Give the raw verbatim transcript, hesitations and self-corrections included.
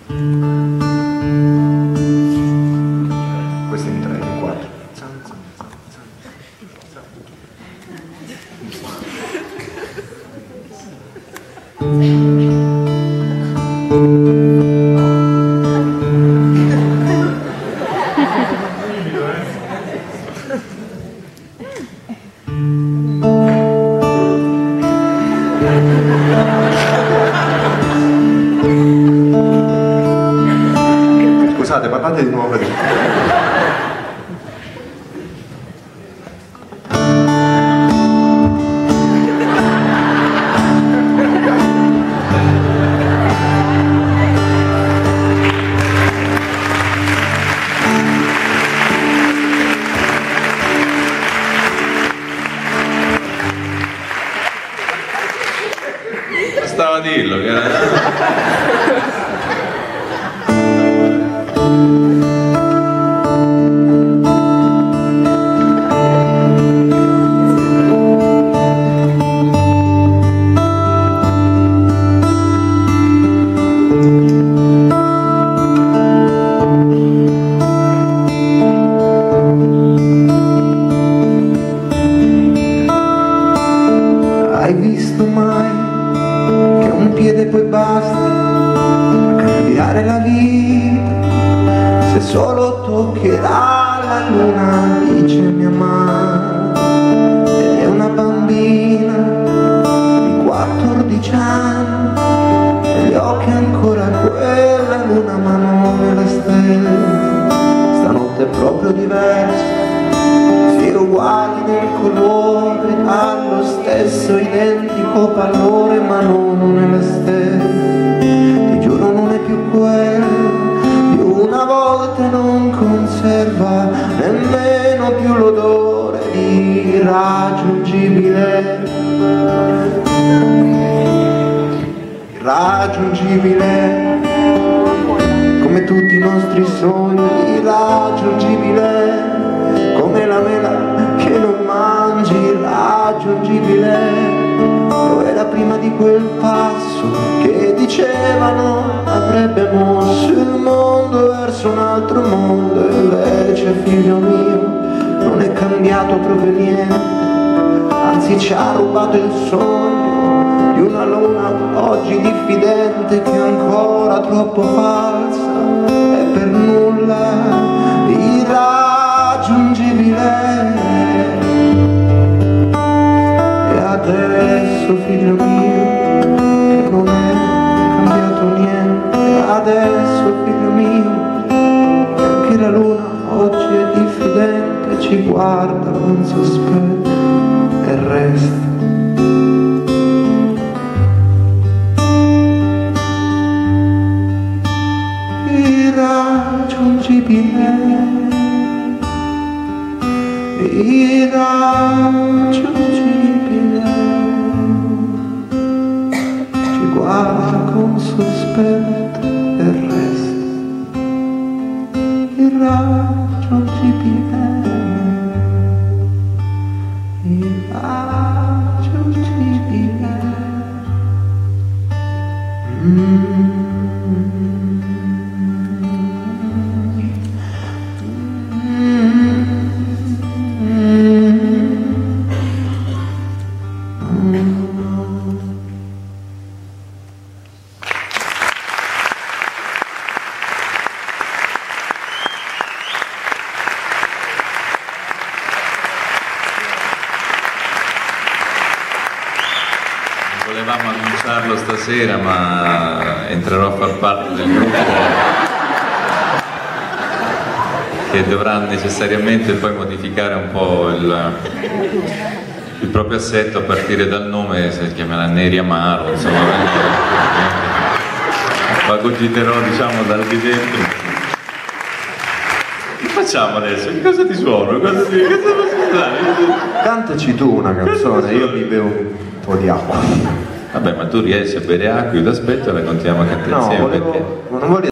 Questo in tre, in quattro. Scusate, parlate di nuovo. Bastava dirlo che era... Hai visto mai che un piede poi basta a cambiare la vita? Se solo toccherà la luna, dice mia mamma. Ed è una bambina di quattordici anni e gli occhi ancora quella luna ma non le stelle. Stanotte è proprio diversa, si è uguali nel colore, allo stesso identico pallore ma non nelle stelle. Ti giuro non è più quello di una volta, non conserva nemmeno più l'odore di irraggiungibile, irraggiungibile come tutti i nostri sogni, irraggiungibile come la mela che non mangi, irraggiungibile. Lo era prima di quel passo che dicevano avrebbe mosso il mondo verso un altro mondo. E invece, figlio mio, non è cambiato proprio niente, anzi ci ha rubato il sogno di una luna oggi diffidente che è ancora troppo falsa e per nulla irraggiungibile. E adesso, figlio mio, che non è cambiato niente, adesso, figlio mio, che anche la luna oggi è diffidente, ci guarda con sospetto e resta. Irraggiungibile, irraggiungibile, ci guarda con sospetto e resta. Irraggiungibile, irraggiungibile. Mm. Volevamo annunciarlo stasera, ma entrerò a far parte del gruppo che dovrà necessariamente poi modificare un po' il, il proprio assetto a partire dal nome, si chiamerà Neri Amaro, insomma, ma cogiterò, diciamo, dal di dentro. Che facciamo adesso? Che cosa ti suono? Cosa ti... Cantaci tu una canzone, io mi bevo un po' di acqua. Vabbè, ma tu riesci a bere acqua, io ti aspetto e la continuiamo a cantare No, insieme volevo, perché... non volevo